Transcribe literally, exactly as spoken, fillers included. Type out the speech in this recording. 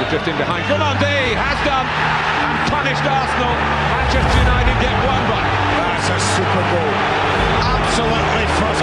drifting behind. Grimondé has done and punished Arsenal. Manchester United get one back. That's a super goal. Absolutely frustrating.